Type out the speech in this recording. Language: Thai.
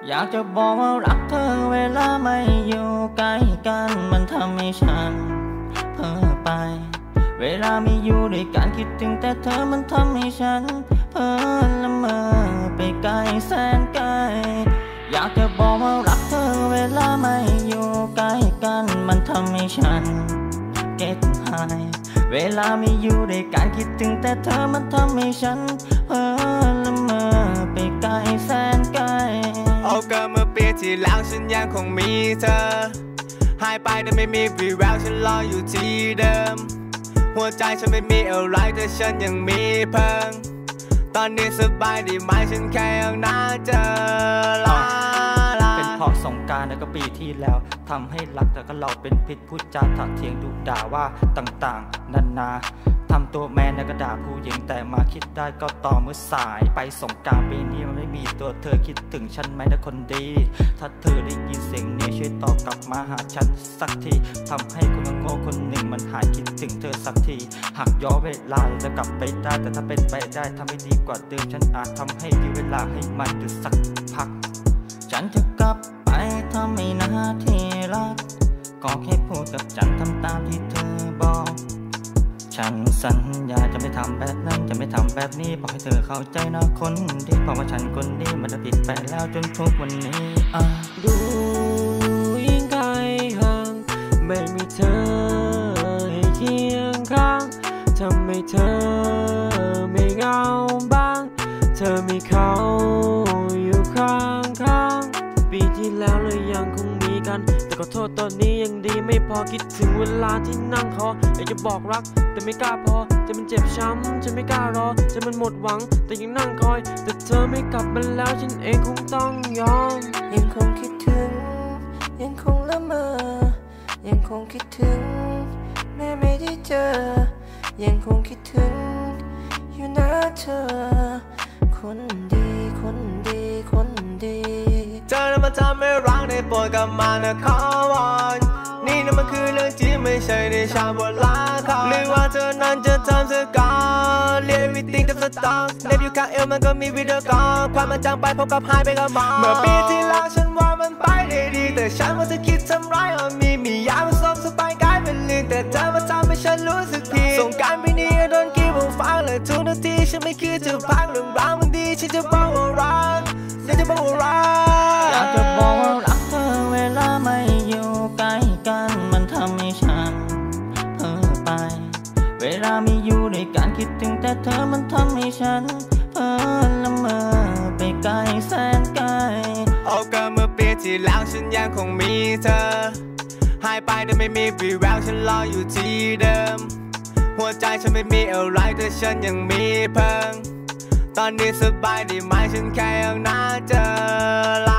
อยากจะบอกว่ารักเธอเวลาไม่อยู่ใกล้กันมันทำให้ฉันเพ้อไปเวลาไม่อยู่ด้วยกันคิดถึงแต่เธอมันทำให้ฉันเพ้อละเมอไปไกลแสนไกลอยากจะบอกว่ารักเธอเวลาไม่อยู่ใกล้กันมันทำให้ฉันเก็ตหายเวลาไม่อยู่ด้วยกันคิดถึงแต่เธอมันทำให้ฉันเพ้อละเมอไปไกลแสนไกลเอาเกินเมื่อปีที่แล้วฉันยังคงมีเธอหายไปแต่ไม่มีวี่แววฉันรออยู่ที่เดิมหัวใจฉันไม่มีอะไรแต่ฉันยังมีเพิ่งตอนนี้สบายดีไหมฉันแค่ยังน่าเจอเป็นเพราะสงกรานต์แล้วก็ปีที่แล้วทำให้รักแต่ก็เราเป็นพิษพูดจาถักเถียงดุด่าว่าต่างๆนานาทำตัวแมนแล้วก็ด่าผู้หญิงแต่มาคิดได้ก็ต่อเมื่อสายไปสงกรานต์ปีนี้มันไม่มีตัวเธอคิดถึงฉันไหมนะคนดีถ้าเธอได้ยินเสียงนี้ช่วยตอบกลับมาหาฉันสักทีทำให้คนโง่คนหนึ่งมันหายคิดถึงเธอสักทีหากย้อนเวลาจะกลับไปได้แต่ถ้าเป็นไปได้ทำให้ดีกว่าเดิมฉันอาจทำให้มีเวลาให้มันหยุดสักพักฉันจะกลับไปทำให้หน้าที่รักก็แค่พูดกับฉันทำตามที่เธอบอกฉันสัญญาจะไม่ทำแบบนั้นจะไม่ทำแบบนี้บอกให้เธอเข้าใจนะคนที่บอกว่าฉันคนนี้มันจะผิดไปแล้วจนทุกวันนี้ดูยิ่งไกลห่างไม่มีเธอให้เคียงข้างทำให้เธอไม่เหงาบ้างเธอมีเขาอยู่ข้างปีที่แล้วเลยยังคงมีกันแต่ขอโทษตอนนี้ยังดีไม่พอคิดถึงเวลาที่นั่งคออยากจะบอกรักแต่ไม่กล้าพอจะมันเจ็บช้ำจะไม่กล้ารอจะมันหมดหวังแต่ยังนั่งคอยแต่เธอไม่กลับมาแล้วฉันเองคงต้องยอมยังคงคิดถึงยังคงละเมอยังคงคิดถึงแม้ไม่ได้เจอยังคงคิดถึงอยู่นะเธอคนดีคนดีคนดีเธอนั้นมาทำให้รักได้โปรดกลับมานะขอวอนนี่นั้นมันคือเรื่องจริงไม่ใช่ในชาบนลาคอหรือว่าเธอนั้นจะทำสักก่อนเรียก everything แต่สต็อกเน็บอยู่ข้างเอวมันก็มีวิดีโอคอลความมันจางไปพบกับหายไปกับหมอเมื่อปีที่แล้วฉันว่ามันไปได้ดีแต่ฉันว่าจะคิดทำร้ายมีอยากมาซ้อมสบายกลายเป็นลืมแต่เธอมาทำให้ฉันรู้สึกผิดส่งการปีนี้โดนกี่ผมฟังเลยทุกนาทีฉันไม่คิดจะพักเรื่องราวมันดีฉันจะบอกว่ารักอยากจะบอกว่ารักอยากจะบอกว่ารักเธอเวลาไม่อยู่ใกล้กันมันทำให้ฉันเพ้อไปเวลาไม่อยู่ด้วยกันคิดถึงแต่เธอมันทำให้ฉันเพ้อละเมอไปไกลแสนไกลเอาเกินเมื่อปีที่แล้วฉันยังคงมีเธอหายไปแต่ไม่มีวี่แววฉันรออยู่ที่เดิมหัวใจฉันไม่มีอะไรแต่ฉันยังมีเพิ่งตอนนี้สบายดีไหมฉันแค่ยังน่าเจอ